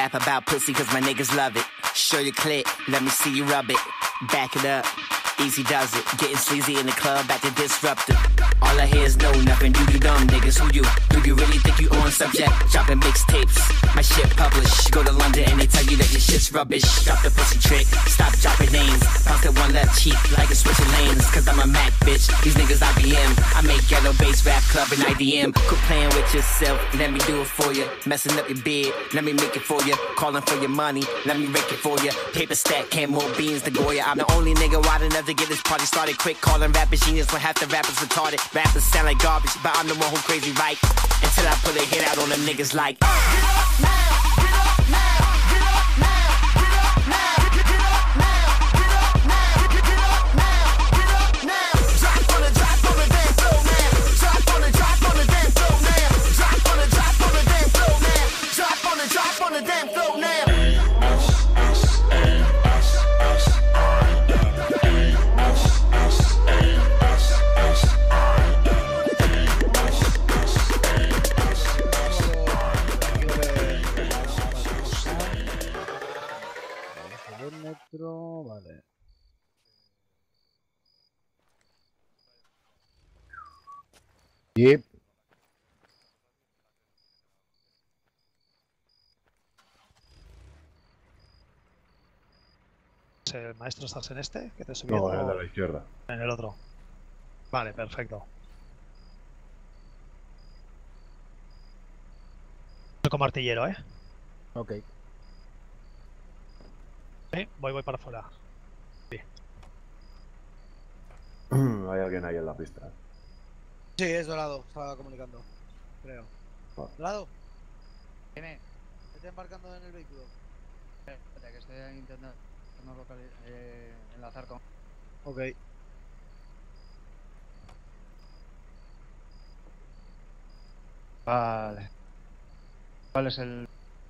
rap about pussy cause my niggas love it. Show your clit, let me see you rub it. Back it up, easy does it. Getting sleazy in the club, back to disruptive. All I hear is no, nothing, you dumb niggas. Who you? Do you really think you on subject? Dropping mixtapes, my shit published. Go to London and they tell you that your shit's rubbish. Drop the pussy trick, stop dropping names. Bounce that one left cheek like it's switching lanes. Cause I'm a Mac bitch, these niggas IBM. I make ghetto bass rap club and IDM. Quit playing with yourself, let me do it for you. Messing up your bed, let me make it for you. Calling for your money, let me rake it for you. Paper stack, can't more beans to Goya. I'm the only nigga wide enough to get this party started quick. Calling rappers genius when half the rappers retarded. Rappers sound like garbage, but I'm the one who crazy right. Until I put a hit out on them niggas like get up now, get up now, get up now, get up now, get up now, get up now, get up now, get up now. Drop on the damn floor now. Drop on the damn floor now. Drop on the damn floor now. Drop on the damn floor now. Vale. Yep. ¿El maestro estás en este? ¿Que te subió? No, en el de la izquierda. En el otro. Vale, perfecto. Soy como artillero, ¿eh? Ok. Voy para afuera. Sí. Hay alguien ahí en la pista. Sí, es Dorado, estaba comunicando, creo. Vale. ¿Dorado? Dime. ¿Está embarcando en el vehículo? Espera, que estoy intentando enlazar con... Ok. Vale. ¿Cuál es el...?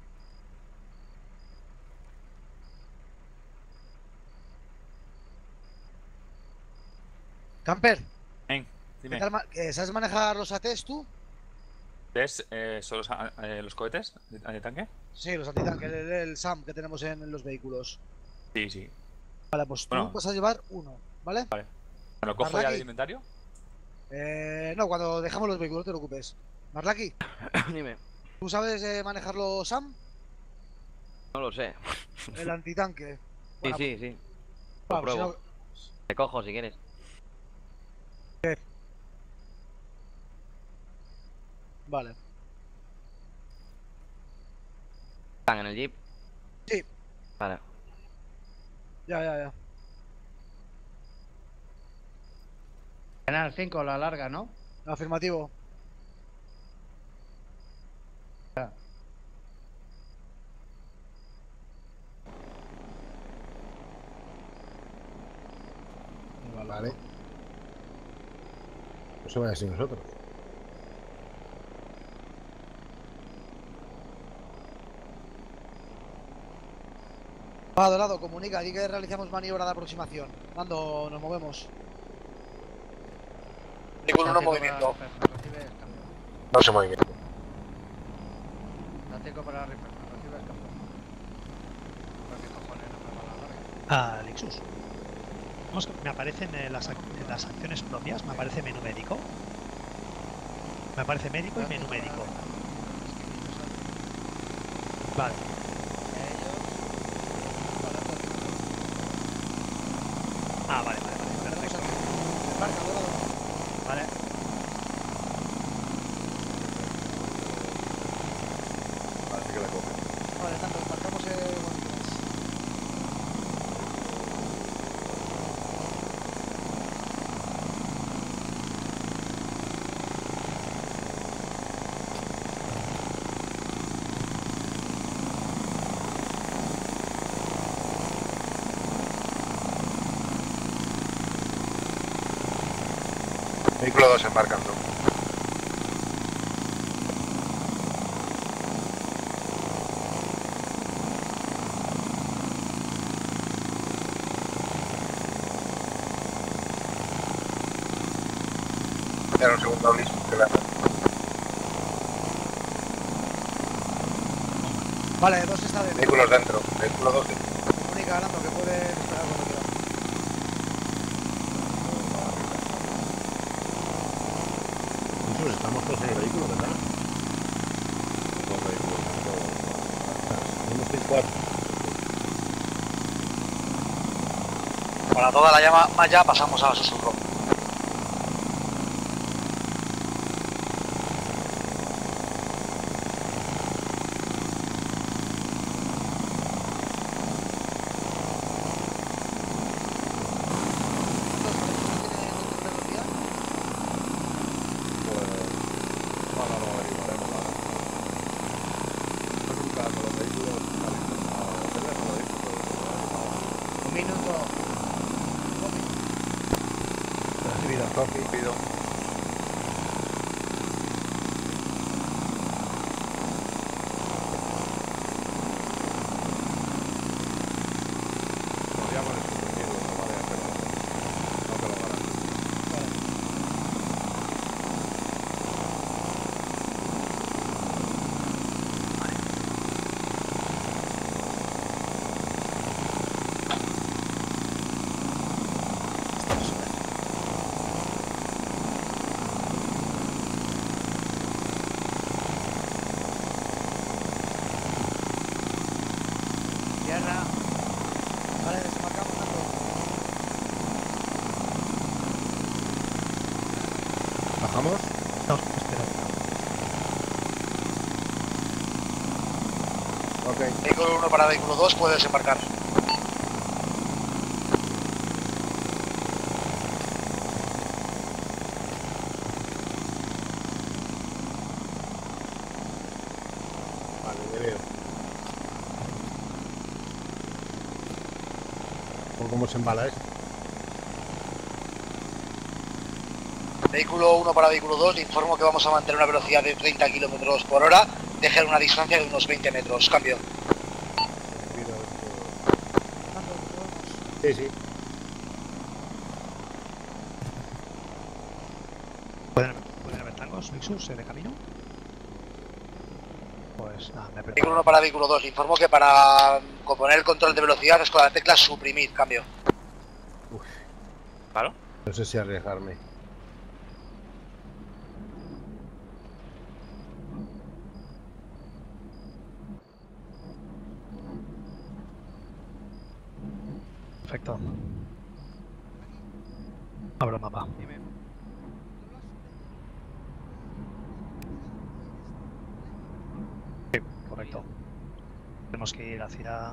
Camper, Dime. ¿sabes manejar los ATs tú? ¿Ves son los cohetes de tanque? Sí, los antitanques, el SAM que tenemos en los vehículos. Sí, sí. Vale, pues tú Bueno. vas a llevar uno, ¿vale? Vale. ¿Me lo cojo ya del inventario? No, cuando dejamos los vehículos, no te preocupes. Marlaki, Dime. ¿tú sabes manejar los SAM? No lo sé. El antitanque. Sí, Bueno, sí, sí. pues, Lo si pruebo. no- Te cojo si quieres. Vale. ¿Están en el jeep? Sí. Vale. Ya. Canal 5, la larga, ¿no? Afirmativo. Vale. Eso vaya sin nosotros. Va, Dorado, comunica, aquí que realizamos maniobra de aproximación. Mando, nos movemos. Con uno movimiento. No se movimiento. La 5 para rifle, recibe el campo. ¿Qué cojones no me va la larga? Lexus. Vamos, me aparecen en las acciones propias, me aparece menú médico. Me aparece médico y menú médico. Vale. Vale, perfecto. Marca, Dorado. Vale. Parece que la coge. Vale, tanto, marcamos bonitas. Vehículo 2 embarcando. Era un segundo, Liz, que la... Vale, 2 está dentro. Vehículos dentro. Vehículo 2 dentro. Comunica ganando que puede esperar cuando quiera. Jesús, estamos todos en el vehículo, ¿verdad? Dos vehículos dentro. Tenemos que ir 4. Para toda la llama ya pasamos a susurro. Un minuto. Pido. Podríamos discutirlo, vale, pero no te lo garantizo. Tierra. Vale, desembarcamos tanto. ¿Bajamos? No, espera. Ok. Vehículo 1 para vehículo 2 puede desembarcar. Vale, me veo. ¿Cómo se embala esto? Vehículo 1 para vehículo 2, le informo que vamos a mantener una velocidad de 30 km por hora, dejar una distancia de unos 20 metros. Cambio. Sí, sí. ¿Pueden haber tangos, Lexus, de camino? Pues nada, me Vehículo preparo. 1 para vehículo 2, le informo que para componer el control de velocidad es con la tecla suprimir. Cambio. Claro. No sé si arriesgarme. Perfecto. Abro el mapa. Sí, correcto. Tenemos que ir hacia...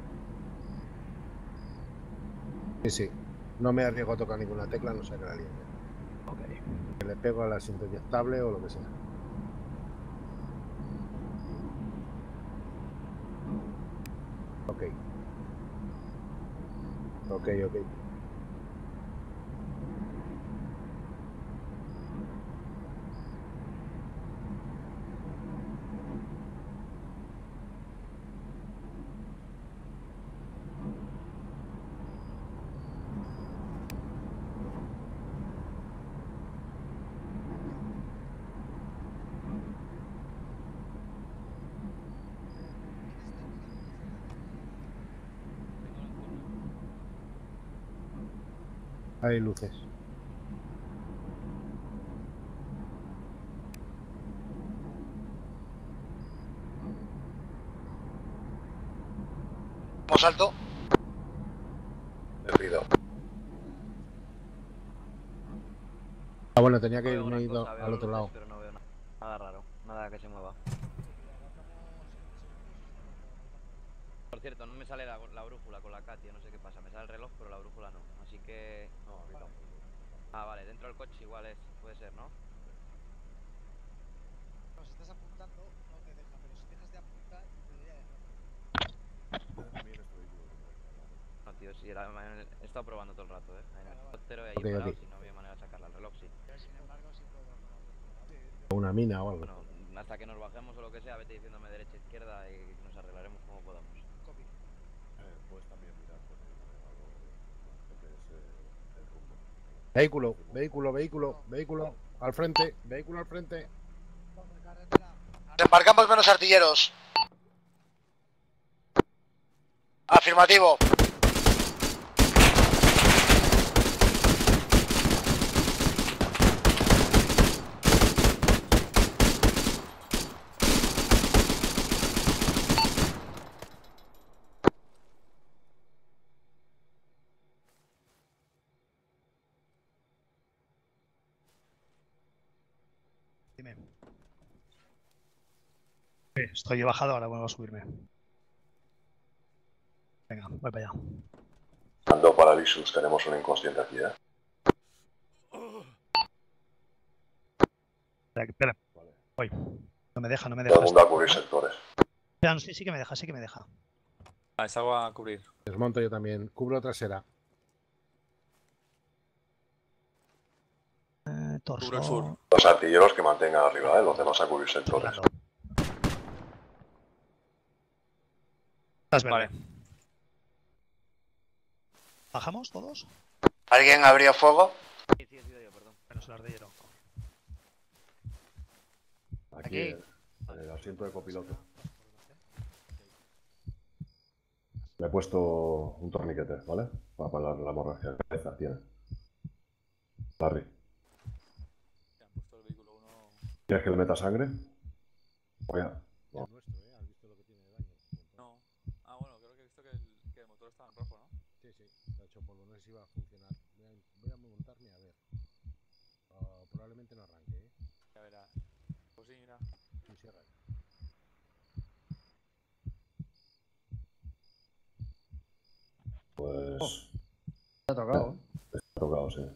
Sí, sí. No me arriesgo a tocar ninguna tecla, no sé qué la línea. Ok. Que le pego al asiento inyectable o lo que sea. Ok. Ok, ok. Hay luces. Vamos alto. Perdido. Ah, bueno, tenía que Veo irme una ido cosa, veo al otro luces, lado. pero no veo nada raro, nada que se mueva. Por cierto, no me sale la brújula con la Katia, no sé qué pasa. Me sale el reloj, pero la brújula no. Así que... No, a mí tampoco. Ah, vale, dentro del coche igual es. Puede ser, ¿no? No, si estás apuntando, no te deja, pero si dejas de apuntar, te debería dejar. A mí en este vehículo no me deja hablar. No, tío, sí, he estado probando todo el rato, ¿eh? En el helicóptero y ahí Ok, parado, ok. si no había manera de sacarla. El reloj sí. Sin embargo, sí puedo con la brújula. Una mina o algo. Bueno, hasta que nos bajemos o lo que sea, vete diciéndome derecha, izquierda y nos arreglaremos como podamos. Copy. Puedes también mirar con el navegador GPS el rumbo. Vehículo, vehículo, vehículo, vehículo. Al frente, vehículo al frente. Desembarcamos menos artilleros. Afirmativo. Dime. Sí, estoy bajado, ahora vuelvo a subirme. Venga, voy para allá. Ando Paralisus, tenemos un inconsciente aquí, ¿eh? Espera. Vale. Voy. No me deja, no me Todo el deja. mundo a cubrir sectores. Ya, no, sí que me deja, sí que me deja. Vale, salgo a cubrir. Desmonto yo también. Cubro trasera. Torso. Cubro el sur. Los artilleros que mantengan arriba, ¿eh? Los demás a cubrir sectores. Cerrando. Estás verde. Vale. ¿Bajamos todos? ¿Alguien abrió fuego? Sí, he sido yo, perdón. Menos el ardillero. Aquí, en el asiento de copiloto. Le he puesto un torniquete, ¿vale? Para parar la hemorragia de cabeza, tiene. Larry, Ya han puesto el vehículo 1. ¿quieres que le meta sangre? Voy a... No. Es nuestro, ¿eh? ¿Has visto lo que tiene de daño? No. Ah, bueno, creo que he visto que el motor estaba en rojo, ¿no? Sí, sí. Se ha hecho polvo. No sé si va a funcionar. Voy a montarme a ver. Probablemente no arranque, ¿eh? Ya verás. Pues sí, mira. Sí, sí arranca. Pues... Te ha tocado. Está tocado, sí.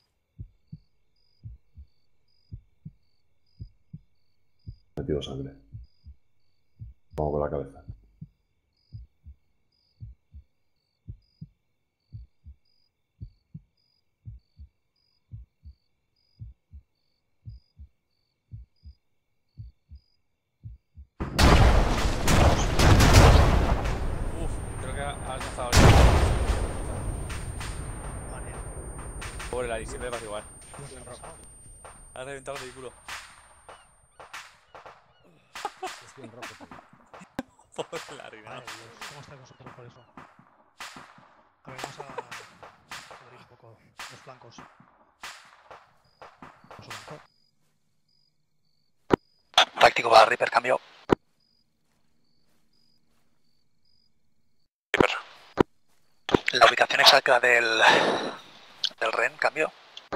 Metido sangre. Vamos con la cabeza. Uf, creo que ha alcanzado el... Vale. Pobre Larry, siempre le pasa igual. ¿Qué ha pasado? Ha reventado el vehículo. Estoy en rojo, tío. Pobre Larry, ¿no? Vale, Dios, ¿cómo estáis vosotros por eso? A ver, vamos a cubrir un poco los flancos. Vamos un poco. Táctico para Reaper, cambio. Reaper. La ubicación exacta del REN, cambio.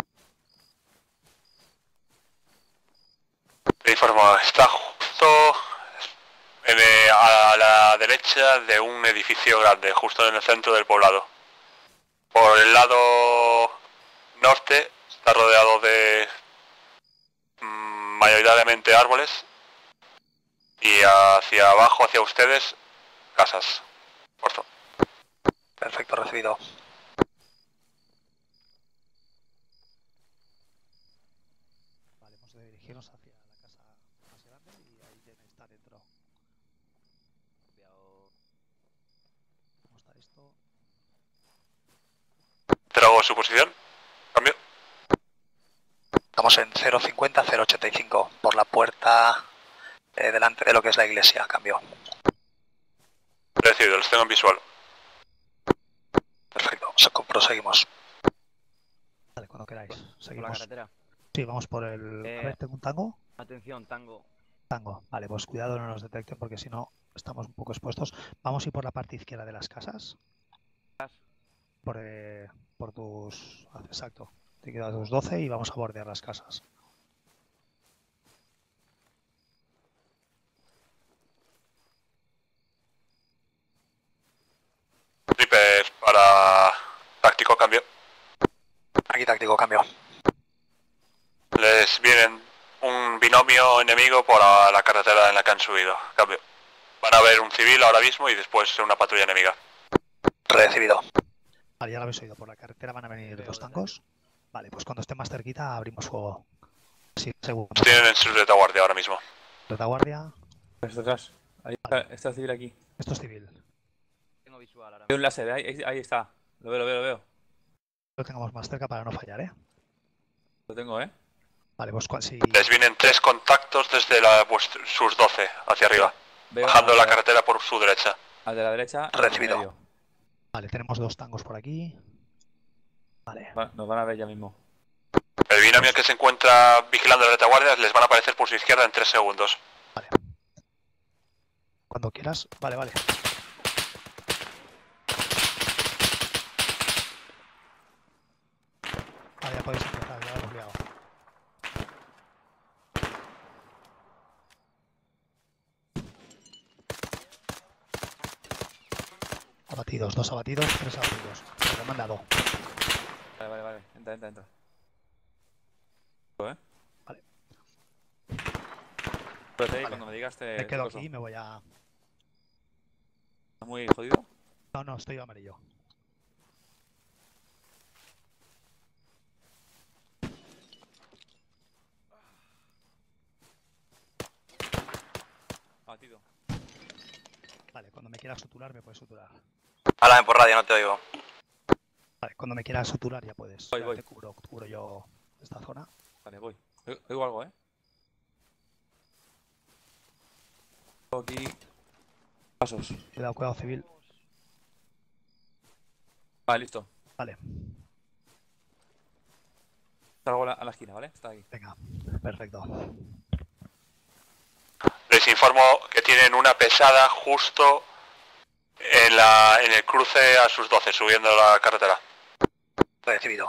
Le informo, está justo a la derecha de un edificio grande, justo en el centro del poblado. Por el lado norte está rodeado de mayoritariamente árboles y hacia abajo, hacia ustedes, casas. Puerto. Perfecto, recibido. Vale, hemos de dirigirnos hacia la casa más grande y ahí debe estar dentro. ¿Cómo está esto? Trago su posición. Cambio. Estamos en 050-085 por la puerta delante de lo que es la iglesia, cambio. Recibido, los tengo en visual. Perfecto, proseguimos. Vale, cuando queráis. ¿Por la Seguimos. carretera? Sí, vamos por el... A ver, ¿tengo un tango? Atención, tango. Tango. Vale, pues cuidado, no nos detecten porque si no estamos un poco expuestos. Vamos a ir por la parte izquierda de las casas. Por tus... Exacto. Te quedan tus 12 y vamos a bordear las casas. Reaper para táctico, cambio. Aquí táctico, cambio. Les vienen un binomio enemigo por la carretera en la que han subido. Cambio. Van a ver un civil ahora mismo y después una patrulla enemiga. Recibido. Vale, ya lo habéis oído. Por la carretera van a venir dos tangos. Vale, pues cuando esté más cerquita abrimos fuego. Sí, seguro. Tienen en su retaguardia ahora mismo. Retaguardia. Está atrás. Ahí está el civil aquí. Esto es civil. Tengo visual ahora. Hay un láser, ahí está. Lo veo. Lo tengamos más cerca para no fallar, ¿eh? Lo tengo, ¿eh? Vale, pues si... Les vienen 3 contactos desde sus 12 hacia arriba. Veo Bajando al la de carretera por su derecha. Al de la derecha. Recibido. en medio. Vale, tenemos 2 tangos por aquí. Vale. Nos van a ver ya mismo. El binomio que se encuentra vigilando las retaguardias les van a aparecer por su izquierda en 3 segundos. Vale. Cuando quieras. Vale, vale. Vale, ya podéis empezar, ya lo hemos liado. Abatidos, 2 abatidos, 3 abatidos. Me lo han mandado. Vale. Entra. Vale. Espérate, Vale. cuando me digas te... Me quedo coso. aquí y me voy a... ¿Estás muy jodido? No, estoy amarillo. Abatido. Vale, cuando me quieras suturar me puedes suturar. Háblame por radio, no te oigo. Vale, cuando me quieras suturar ya puedes. Voy, Ya voy. te cubro yo esta zona. Vale, voy. Oigo algo, Aquí... Pasos. Cuidado, civil. Vale, listo. Vale, Salgo a la esquina, ¿vale? Está ahí. venga, perfecto. Les informo que tienen una pesada justo en el cruce a sus 12, subiendo la carretera. Recibido.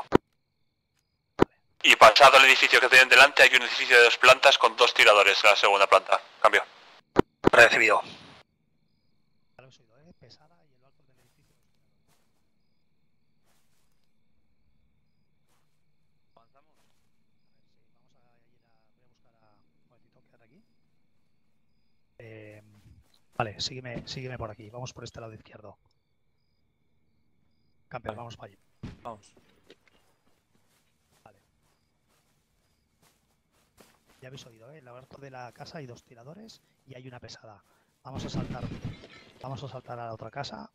Y pasado el edificio que tienen delante hay un edificio de 2 plantas con 2 tiradores en la segunda planta. Cambio. Recibido. Ya lo he oído, pesada y el alto del edificio. ¿Avanzamos? A ver, sí, voy a buscar a... Un momentito, quédate aquí. Vale, sígueme por aquí. Vamos por este lado izquierdo. Camper, Vale. vamos para allí. Vamos. Vale. Ya habéis oído, en el alto de la casa hay 2 tiradores y hay una pesada. Vamos a saltar a la otra casa.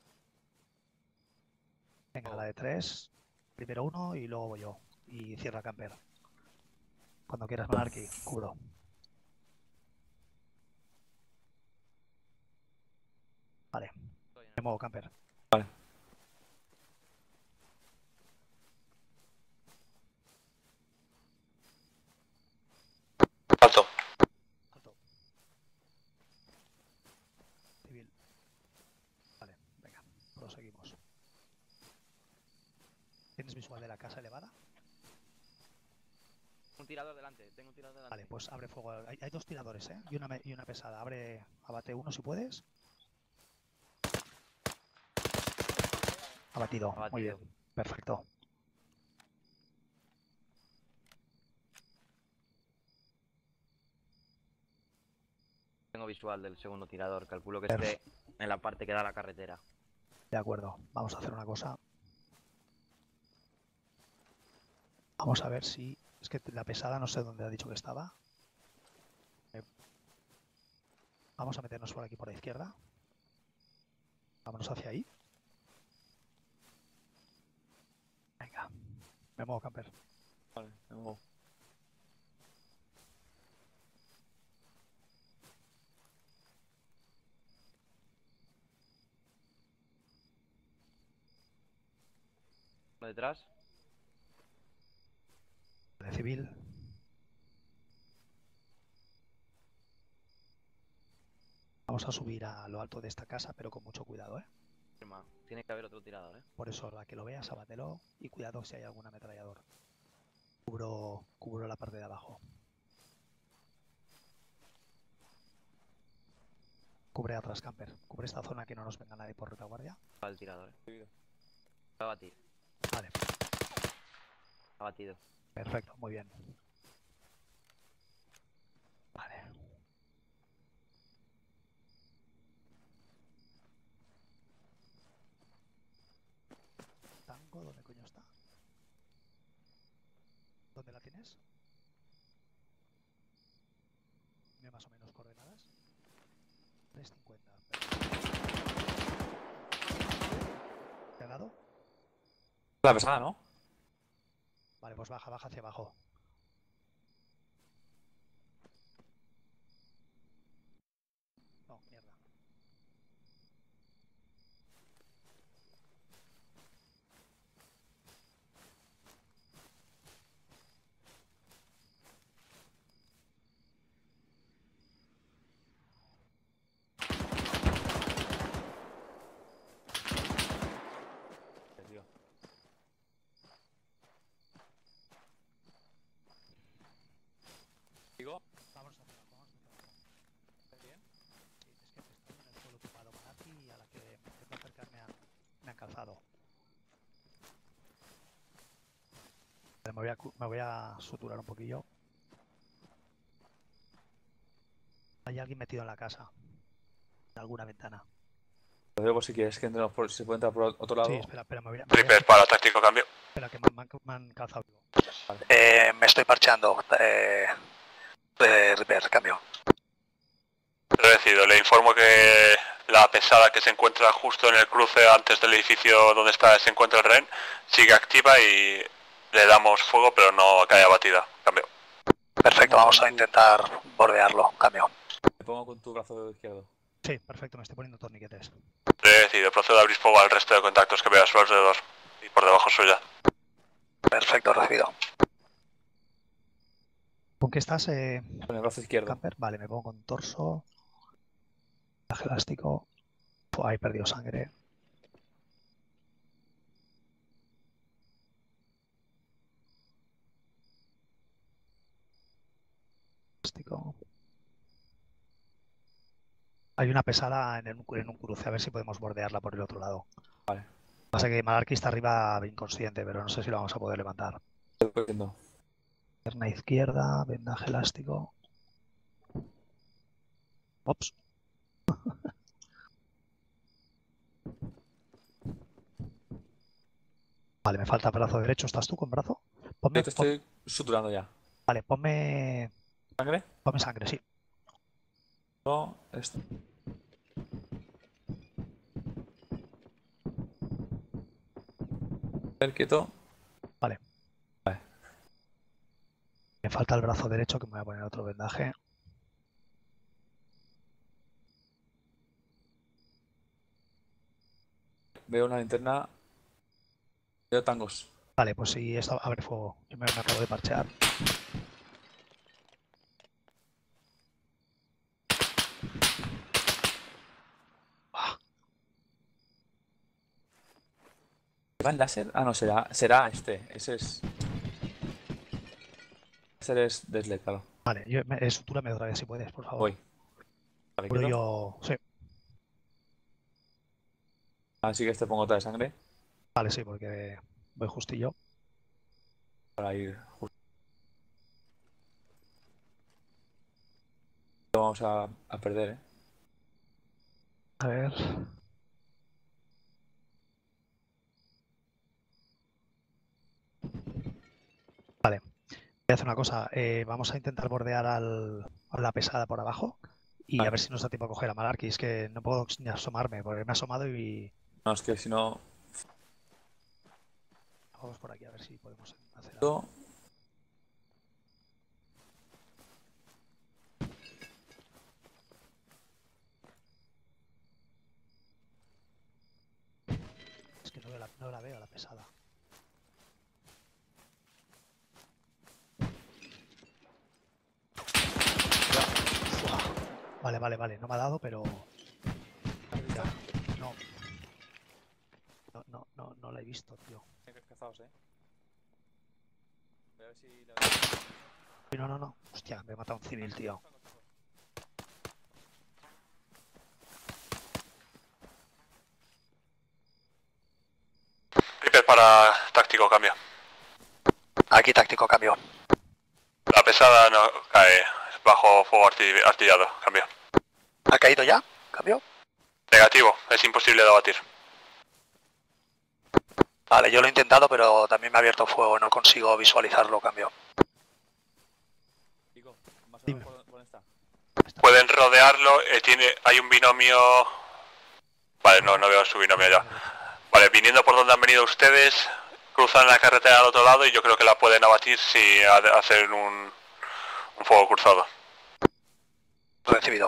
Venga, la de 3. Primero uno y luego voy yo. Y cierra camper. Cuando quieras, Monarchy, cubro. Vale, me muevo camper. Vale. Alto. Alto. Civil. Vale, venga, proseguimos. ¿Tienes visual de la casa elevada? Un tirador delante, tengo un tirador delante. Vale, pues abre fuego. Hay 2 tiradores, ¿eh? Y una pesada. Abate uno si puedes. Abatido. Muy Abatido. bien. Perfecto. Tengo visual del segundo tirador, calculo que esté en la parte que da a la carretera. De acuerdo. Vamos a hacer una cosa. Vamos a ver si... Es que la pesada no sé dónde ha dicho que estaba. Vamos a meternos por aquí por la izquierda. Vámonos hacia ahí. Venga. Me muevo, camper. Vale, me muevo. ¿Uno detrás? De civil. Vamos a subir a lo alto de esta casa, pero con mucho cuidado, ¿eh? Firma. Tiene que haber otro tirador, ¿eh? Por eso, la que lo veas, abátelo y cuidado si hay algún ametrallador. Cubro la parte de abajo. Cubre atrás, camper. Cubre esta zona que no nos venga nadie por retaguardia. Va el tirador, ¿eh? Va a batir. Vale, Ha batido. perfecto, muy bien. Vale. Tango, ¿dónde coño está? ¿Dónde la tienes? Dime más o menos coordenadas. 350. ¿Te ha dado? La pesada, ¿no? Vale, pues baja hacia abajo. No, mierda. me voy a suturar un poquillo. Hay alguien metido en la casa. En alguna ventana. Lo digo por si quieres que entremos por, si se puede entrar por otro lado. Sí, espera, me voy a... Reaper para táctico cambio. Espera, que me han calzado. Me estoy parcheando. Reaper, cambio. Recibido, le informo que la pesada que se encuentra justo en el cruce antes del edificio donde se encuentra el rehén sigue activa y le damos fuego, pero no cae abatida. Cambio. Perfecto, vamos a intentar bordearlo. Cambio. Me pongo con tu brazo izquierdo. Sí, perfecto, me estoy poniendo torniquetes. Recibido, procedo a abrir fuego al resto de contactos que vea a su alrededor y por debajo suya. Perfecto, recibido. ¿Con qué estás, Con el brazo izquierdo. Camper? Vale, me pongo con torso. Traje elástico. Ahí he perdido sangre. Elástico. Hay una pesada en un cruce, a ver si podemos bordearla por el otro lado. Vale. Pasa que Malarkey está arriba inconsciente, pero no sé si lo vamos a poder levantar. No. Pierna izquierda, vendaje elástico. Ops. Vale, me falta brazo derecho. ¿Estás tú con brazo? Yo te estoy suturando ya. Vale, ponme... ¿Sangre? Ponme sangre, sí. No, esto. Quieto. Vale. Vale. Me falta el brazo derecho, que me voy a poner otro vendaje. Veo una linterna. Veo tangos. Vale, pues sí, esto abre fuego. Yo me acabo de parchear. ¿Va en láser? Ah, no, será este. Ese es. Ese es Desle, claro. Vale, sutúrame otra vez si puedes, por favor. Voy. Vale, Pero quieto. yo... Sí. Así que te pongo otra de sangre. Vale, sí, porque voy justillo. Para ir justo. Vamos a perder, ¿eh? A ver... Vale. Voy a hacer una cosa. Vamos a intentar bordear a la pesada por abajo. Y Vale. a ver si nos da tiempo a coger a Malarkey. Es que no puedo ni asomarme, porque me he asomado y... No, es que si no. Vamos por aquí a ver si podemos hacer algo. Es que no la veo a la pesada. Vale, vale. No me ha dado, pero... Ya, no la he visto, tío. Cazados, ¿eh? Voy a ver si... Uy, no. Hostia, me he matado un civil, tío. Reaper para táctico cambio. Aquí táctico, cambio. La pesada no cae bajo fuego artillado. Cambio. ¿Ha caído ya? ¿Cambio? Negativo, es imposible de abatir. Vale, yo lo he intentado, pero también me ha abierto fuego. No consigo visualizarlo, cambio. Digo, más o Dime. menos por dónde está. Pueden rodearlo, hay un binomio... Vale, no veo su binomio ya. Vale, viniendo por donde han venido ustedes, cruzan la carretera al otro lado y yo creo que la pueden abatir si hacen un fuego cruzado. Recibido.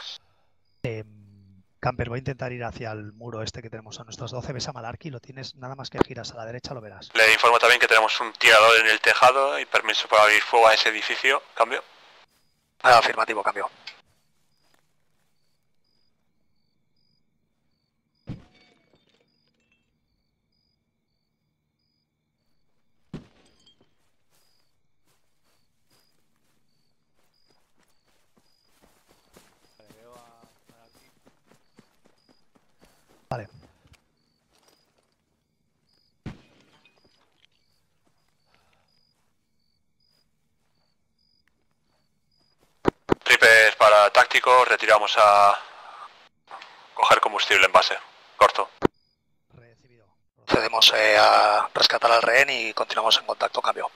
Camper, voy a intentar ir hacia el muro este que tenemos a nuestras 12. Ves a Malarkey, lo tienes nada más que giras a la derecha, lo verás. Le informo también que tenemos un tirador en el tejado y permiso para abrir fuego a ese edificio. Cambio. Afirmativo, cambio. Vale, veo aquí. Vale. médico, retiramos a coger combustible en base. Corto. Recibido. Procedemos a rescatar al rehén y continuamos en contacto. Cambio.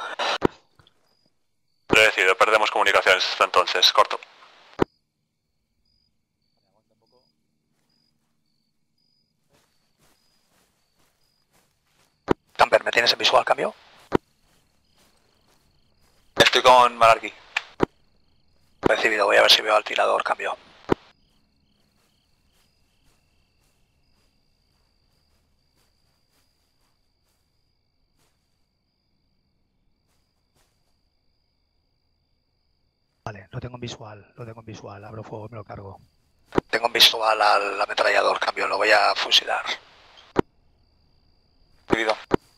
Recibido, perdemos comunicaciones hasta entonces. Corto. Camper, ¿me tienes en visual? Cambio. Estoy con Malarkey. Recibido, voy a ver si veo al tirador. Cambio. Vale, lo tengo en visual, abro fuego, me lo cargo. Tengo en visual al ametrallador. Cambio, lo voy a fusilar. Recibido.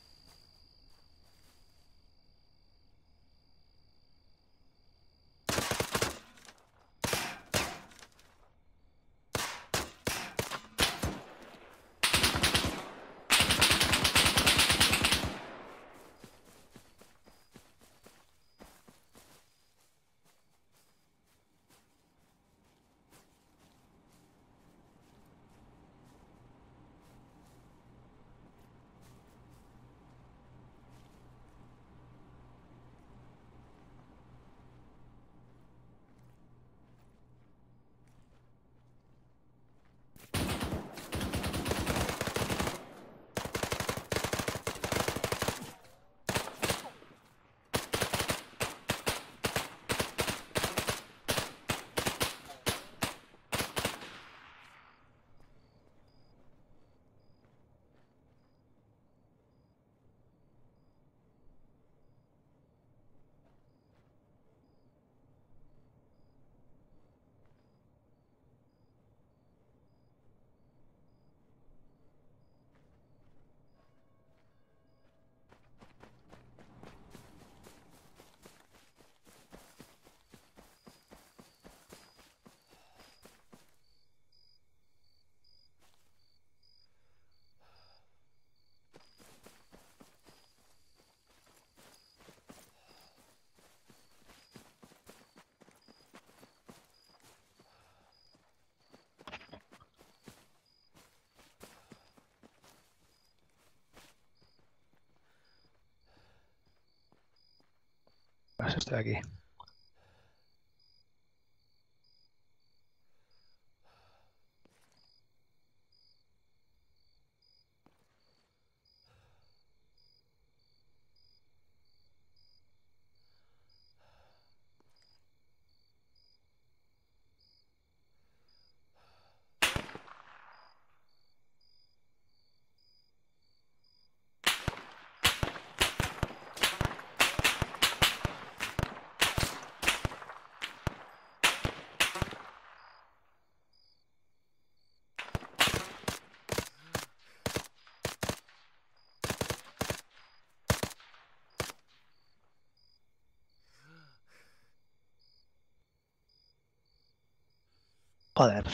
Pues estoy aquí. Joder.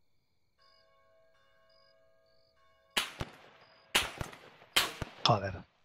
Joder.